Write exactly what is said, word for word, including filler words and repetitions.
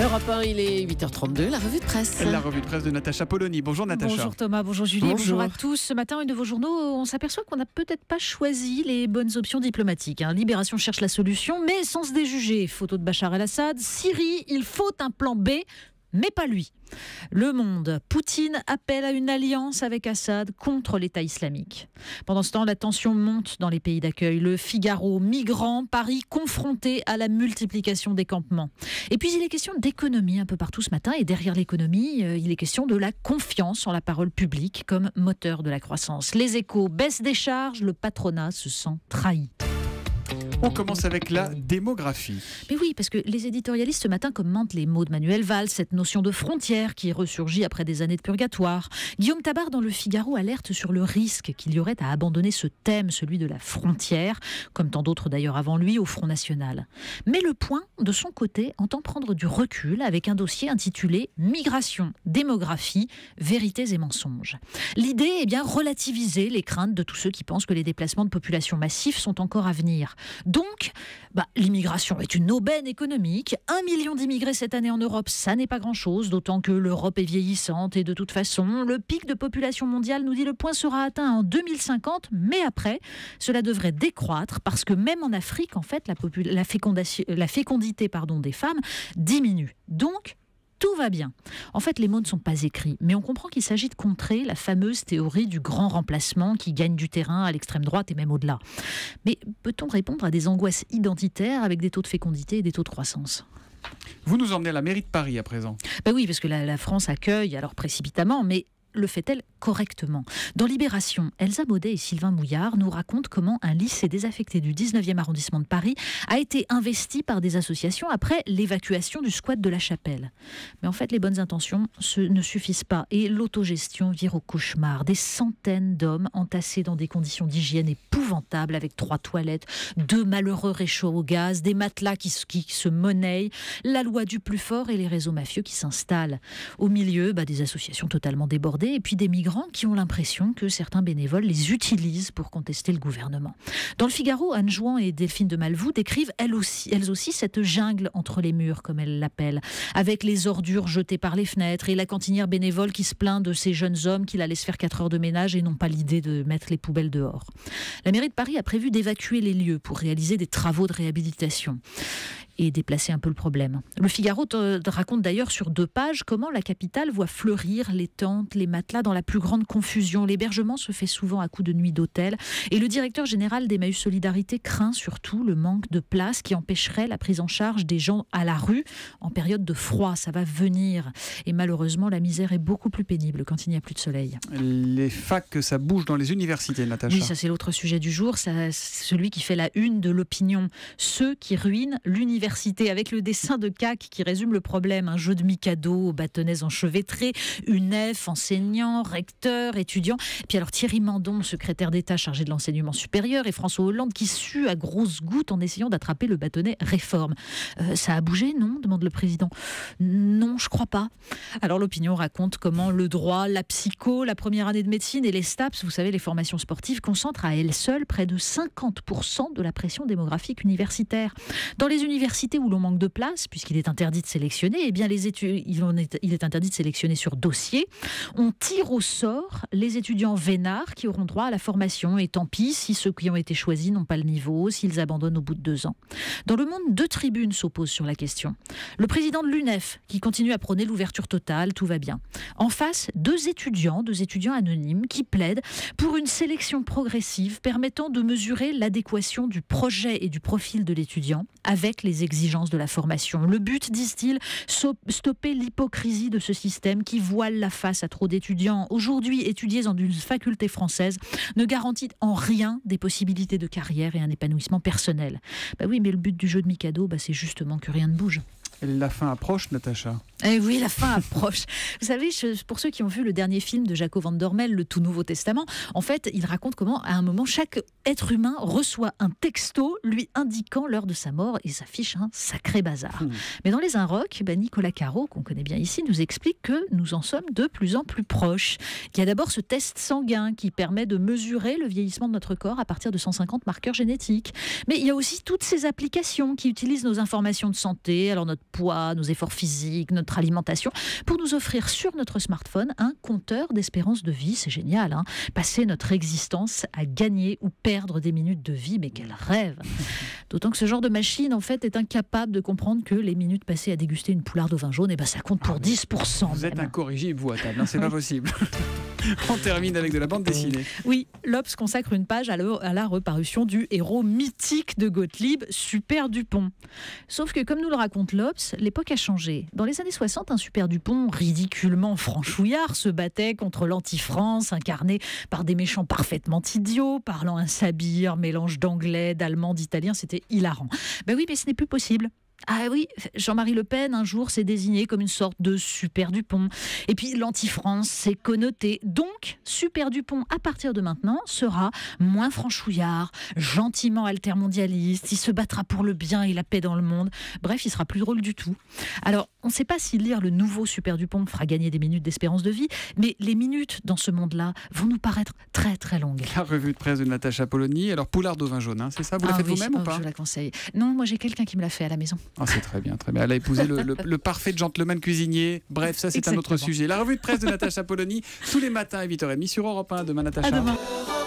Europe un, il est huit heures trente-deux, la revue de presse. La revue de presse de Natacha Polony. Bonjour Natacha. Bonjour Thomas, bonjour Julie, bonjour. bonjour à tous. Ce matin, une de vos journaux, on s'aperçoit qu'on n'a peut-être pas choisi les bonnes options diplomatiques. Hein. Libération cherche la solution, mais sans se déjuger. Photo de Bachar el-Assad. Syrie, il faut un plan B, mais pas lui. Le Monde, Poutine appelle à une alliance avec Assad contre l'État islamique. Pendant ce temps, la tension monte dans les pays d'accueil. Le Figaro, migrants, Paris confronté à la multiplication des campements. Et puis il est question d'économie un peu partout ce matin. Et derrière l'économie, euh, il est question de la confiance en la parole publique comme moteur de la croissance. Les Échos, baisse des charges, le patronat se sent trahi. On commence avec la démographie. Mais oui, parce que les éditorialistes ce matin commentent les mots de Manuel Valls, cette notion de frontière qui ressurgit après des années de purgatoire. Guillaume Tabar dans le Figaro alerte sur le risque qu'il y aurait à abandonner ce thème, celui de la frontière, comme tant d'autres d'ailleurs avant lui, au Front National. Mais Le Point, de son côté, entend prendre du recul avec un dossier intitulé « Migration, démographie, vérités et mensonges ». L'idée est bien relativiser les craintes de tous ceux qui pensent que les déplacements de population massifs sont encore à venir. Donc, bah, l'immigration est une aubaine économique. Un million d'immigrés cette année en Europe, ça n'est pas grand-chose, d'autant que l'Europe est vieillissante et de toute façon, le pic de population mondiale, nous dit Le Point, sera atteint en deux mille cinquante, mais après, cela devrait décroître parce que même en Afrique, en fait, la, popul- la, fécondation- la fécondité pardon, des femmes diminue. Donc, tout va bien. En fait, les mots ne sont pas écrits, mais on comprend qu'il s'agit de contrer la fameuse théorie du grand remplacement qui gagne du terrain à l'extrême droite et même au-delà. Mais peut-on répondre à des angoisses identitaires avec des taux de fécondité et des taux de croissance ? Vous nous emmenez à la mairie de Paris à présent. Ben oui, parce que la, la France accueille, alors précipitamment, mais le fait-elle correctement ? Dans Libération, Elsa Baudet et Sylvain Mouillard nous racontent comment un lycée désaffecté du dix-neuvième arrondissement de Paris a été investi par des associations après l'évacuation du squat de la Chapelle. Mais en fait, les bonnes intentions ce, ne suffisent pas et l'autogestion vire au cauchemar. Des centaines d'hommes entassés dans des conditions d'hygiène épouvantables avec trois toilettes, deux malheureux réchauds au gaz, des matelas qui, qui se monnaient, la loi du plus fort et les réseaux mafieux qui s'installent. Au milieu, bah, des associations totalement débordées et puis des migrants qui ont l'impression que certains bénévoles les utilisent pour contester le gouvernement. Dans le Figaro, Anne Jouan et Delphine de Malvoux décrivent elles aussi, elles aussi cette jungle entre les murs, comme elles l'appellent, avec les ordures jetées par les fenêtres et la cantinière bénévole qui se plaint de ces jeunes hommes qui la laissent faire quatre heures de ménage et n'ont pas l'idée de mettre les poubelles dehors. La mairie de Paris a prévu d'évacuer les lieux pour réaliser des travaux de réhabilitation et déplacer un peu le problème. Le Figaro te, te raconte d'ailleurs sur deux pages comment la capitale voit fleurir les tentes, les matelas dans la plus grande confusion. L'hébergement se fait souvent à coups de nuits d'hôtel et le directeur général d'Emmaüs Solidarité craint surtout le manque de place qui empêcherait la prise en charge des gens à la rue en période de froid. Ça va venir et malheureusement la misère est beaucoup plus pénible quand il n'y a plus de soleil. Les facs, ça bouge dans les universités, Natacha. Oui, ça c'est l'autre sujet du jour, ça, celui qui fait la une de l'opinion. Ceux qui ruinent l'université, avec le dessin de C A C qui résume le problème. Un jeu de Mikado, bâtonnets enchevêtrés, une F, enseignants, recteurs, étudiants. Et puis alors Thierry Mandon, secrétaire d'État chargé de l'enseignement supérieur, et François Hollande qui sue à grosses gouttes en essayant d'attraper le bâtonnet réforme. Euh, ça a bougé, non ? Demande le président. Non, je crois pas. Alors l'opinion raconte comment le droit, la psycho, la première année de médecine et les STAPS, vous savez, les formations sportives, concentrent à elles seules près de cinquante pour cent de la pression démographique universitaire. Dans les universités où l'on manque de place, puisqu'il est interdit de sélectionner, eh bien les études, il, est, il est interdit de sélectionner sur dossier. On tire au sort les étudiants vénards qui auront droit à la formation. Et tant pis si ceux qui ont été choisis n'ont pas le niveau, s'ils abandonnent au bout de deux ans. Dans Le Monde, deux tribunes s'opposent sur la question. Le président de l'U N E F, qui continue à prôner l'ouverture totale, tout va bien. En face, deux étudiants, deux étudiants anonymes, qui plaident pour une sélection progressive permettant de mesurer l'adéquation du projet et du profil de l'étudiant avec les exigences de la formation. Le but, disent-ils, stopper l'hypocrisie de ce système qui voile la face à trop d'étudiants. Aujourd'hui, étudier dans une faculté française ne garantit en rien des possibilités de carrière et un épanouissement personnel. Bah oui, mais le but du jeu de Mikado, bah c'est justement que rien ne bouge. La fin approche, Natacha. Eh oui, la fin approche. Vous savez, je- pour ceux qui ont vu le dernier film de Jaco van Dormel, Le Tout Nouveau Testament, en fait, il raconte comment, à un moment, chaque être humain reçoit un texto lui indiquant l'heure de sa mort et ça fiche un sacré bazar. Mmh. Mais dans Les Inrocks, ben, Nicolas Caro, qu'on connaît bien ici, nous explique que nous en sommes de plus en plus proches. Il y a d'abord ce test sanguin qui permet de mesurer le vieillissement de notre corps à partir de cent cinquante marqueurs génétiques. Mais il y a aussi toutes ces applications qui utilisent nos informations de santé, alors notre poids, nos efforts physiques, notre alimentation, pour nous offrir sur notre smartphone un compteur d'espérance de vie. C'est génial, hein. Passer notre existence à gagner ou perdre des minutes de vie, mais quel rêve! D'autant que ce genre de machine, en fait, est incapable de comprendre que les minutes passées à déguster une poularde au vin jaune, eh ben, ça compte pour Ah, mais dix pour cent. Vous êtes même. incorrigible, vous, à table, hein, c'est pas possible. On termine avec de la bande dessinée. Oui, l'Obs consacre une page à, le- à la reparution du héros mythique de Gottlieb, Super Dupont. Sauf que, comme nous le raconte l'Obs, l'époque a changé. Dans les années soixante, un Super Dupont ridiculement franchouillard se battait contre l'anti-France, incarné par des méchants parfaitement idiots, parlant un sabir, mélange d'anglais, d'allemand, d'italien, c'était hilarant. Ben oui, mais ce n'est plus possible. Ah oui, Jean-Marie Le Pen, un jour, s'est désigné comme une sorte de Super Dupont. Et puis, l'anti-France s'est connoté. Donc, Super Dupont, à partir de maintenant, sera moins franchouillard, gentiment altermondialiste, il se battra pour le bien et la paix dans le monde. Bref, il sera plus drôle du tout. Alors, on ne sait pas si lire le nouveau Super Dupont fera gagner des minutes d'espérance de vie, mais les minutes dans ce monde-là vont nous paraître très, très longues. La revue de presse de Natacha Polony. Alors, poularde au vin jaune, hein, c'est ça? Vous la Ah faites oui, vous-même oh, ou pas? Je la conseille. Non, moi j'ai quelqu'un qui me l'a fait à la maison. Ah, c'est très bien, très bien. Elle a épousé le, le- le parfait gentleman cuisinier. Bref, ça c'est un autre Exactement. sujet. La revue de presse de Natacha Polony, tous les matins à huit heures trente sur Europe un. Demain, Natacha. À demain.